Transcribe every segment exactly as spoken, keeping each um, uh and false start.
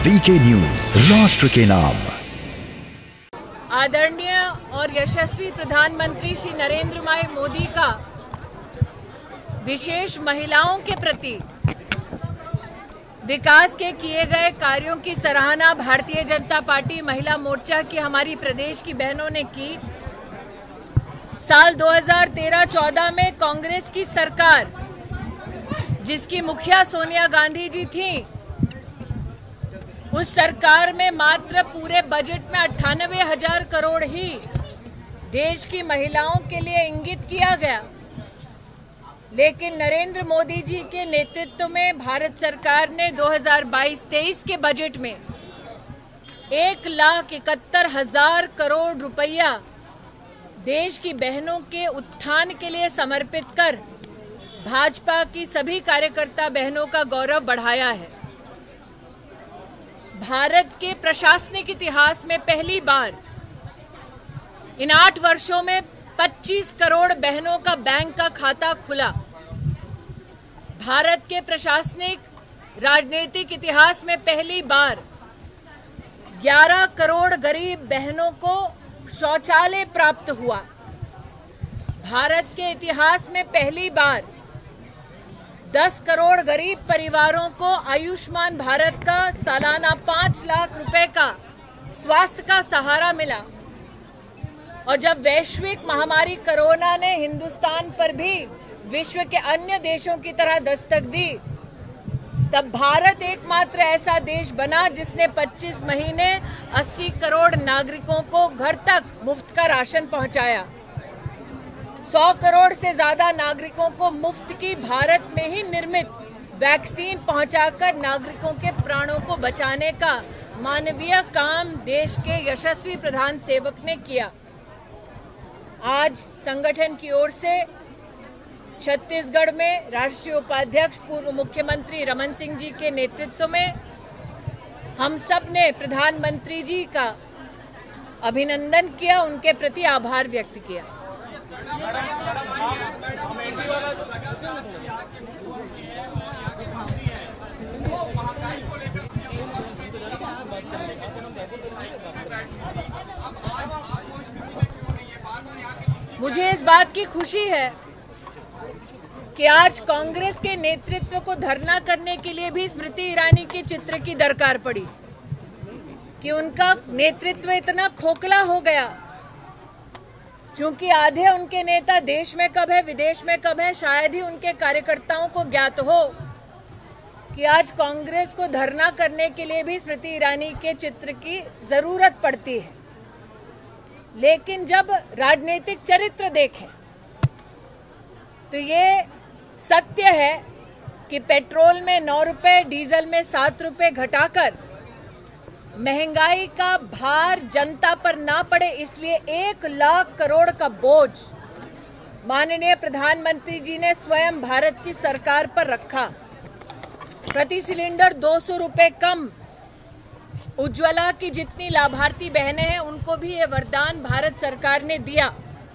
VK news, राष्ट्र के नाम। आदरणीय और यशस्वी प्रधानमंत्री श्री नरेंद्र भाई मोदी का विशेष महिलाओं के प्रति विकास के किए गए कार्यों की सराहना भारतीय जनता पार्टी महिला मोर्चा की हमारी प्रदेश की बहनों ने की। साल दो हज़ार तेरह चौदह में कांग्रेस की सरकार, जिसकी मुखिया सोनिया गांधी जी थी, उस सरकार में मात्र पूरे बजट में अट्ठानवे हजार करोड़ ही देश की महिलाओं के लिए इंगित किया गया। लेकिन नरेंद्र मोदी जी के नेतृत्व में भारत सरकार ने दो हज़ार बाईस तेईस के बजट में एक लाख इकहत्तर हजार करोड़ रुपया देश की बहनों के उत्थान के लिए समर्पित कर भाजपा की सभी कार्यकर्ता बहनों का गौरव बढ़ाया है। भारत के प्रशासनिक इतिहास में पहली बार इन आठ वर्षों में पच्चीस करोड़ बहनों का बैंक का खाता खुला। भारत के प्रशासनिक राजनीतिक इतिहास में पहली बार ग्यारह करोड़ गरीब बहनों को शौचालय प्राप्त हुआ। भारत के इतिहास में पहली बार दस करोड़ गरीब परिवारों को आयुष्मान भारत का सालाना पांच लाख रुपए का स्वास्थ्य का सहारा मिला। और जब वैश्विक महामारी कोरोना ने हिंदुस्तान पर भी विश्व के अन्य देशों की तरह दस्तक दी, तब भारत एकमात्र ऐसा देश बना जिसने पच्चीस महीने अस्सी करोड़ नागरिकों को घर तक मुफ्त का राशन पहुंचाया। सौ करोड़ से ज्यादा नागरिकों को मुफ्त की भारत में ही निर्मित वैक्सीन पहुंचाकर नागरिकों के प्राणों को बचाने का मानवीय काम देश के यशस्वी प्रधान सेवक ने किया। आज संगठन की ओर से छत्तीसगढ़ में राष्ट्रीय उपाध्यक्ष पूर्व मुख्यमंत्री रमन सिंह जी के नेतृत्व में हम सब ने प्रधानमंत्री जी का अभिनंदन किया, उनके प्रति आभार व्यक्त किया। मुझे इस बात की खुशी है कि आज कांग्रेस के नेतृत्व को धरना करने के लिए भी स्मृति ईरानी के चित्र की दरकार पड़ी कि उनका नेतृत्व इतना खोखला हो गया। चूंकि आधे उनके नेता देश में कब है, विदेश में कब है, शायद ही उनके कार्यकर्ताओं को ज्ञात हो कि आज कांग्रेस को धरना करने के लिए भी स्मृति ईरानी के चित्र की जरूरत पड़ती है। लेकिन जब राजनीतिक चरित्र देखें तो ये सत्य है कि पेट्रोल में नौ रुपए, डीजल में सात रुपए घटाकर महंगाई का भार जनता पर ना पड़े, इसलिए एक लाख करोड़ का बोझ माननीय प्रधानमंत्री जी ने स्वयं भारत की सरकार पर रखा। प्रति सिलेंडर दो सौ रुपए कम। उज्ज्वला की जितनी लाभार्थी बहनें हैं उनको भी ये वरदान भारत सरकार ने दिया।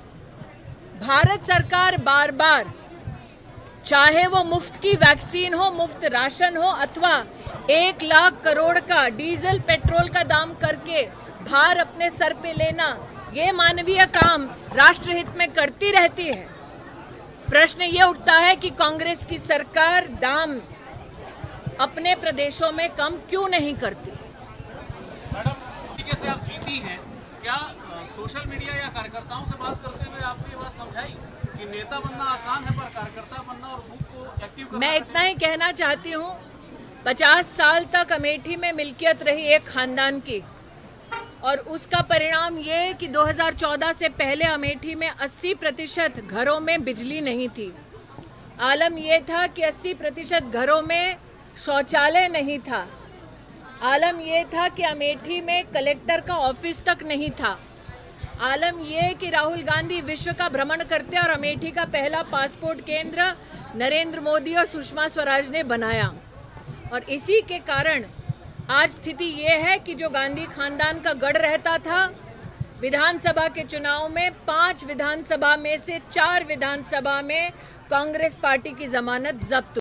भारत सरकार बार बार, चाहे वो मुफ्त की वैक्सीन हो, मुफ्त राशन हो, अथवा एक लाख करोड़ का डीजल पेट्रोल का दाम करके भार अपने सर पे लेना, ये मानवीय काम राष्ट्रहित में करती रहती है। प्रश्न ये उठता है कि कांग्रेस की सरकार दाम अपने प्रदेशों में कम क्यों नहीं करती। मैडम, तरीके से आप जीती हैं, क्या सोशल मीडिया या कार्यकर्ताओं से बात करते हुए आपको ये बात समझाई कि नेता बनना आसान है पर कार्यकर्ता बनना और बूथ को एक्टिव करना? मैं इतना ही कहना चाहती हूँ, पचास साल तक अमेठी में मिल्कियत रही एक खानदान की, और उसका परिणाम ये कि दो हज़ार चौदह से पहले अमेठी में अस्सी प्रतिशत घरों में बिजली नहीं थी। आलम ये था कि अस्सी प्रतिशत घरों में शौचालय नहीं था। आलम ये था कि अमेठी में कलेक्टर का ऑफिस तक नहीं था। आलम ये कि राहुल गांधी विश्व का भ्रमण करते और अमेठी का पहला पासपोर्ट केंद्र नरेंद्र मोदी और सुषमा स्वराज ने बनाया। और इसी के कारण आज स्थिति ये है कि जो गांधी खानदान का गढ़ रहता था, विधानसभा के चुनाव में पांच विधानसभा में से चार विधानसभा में कांग्रेस पार्टी की जमानत जब्त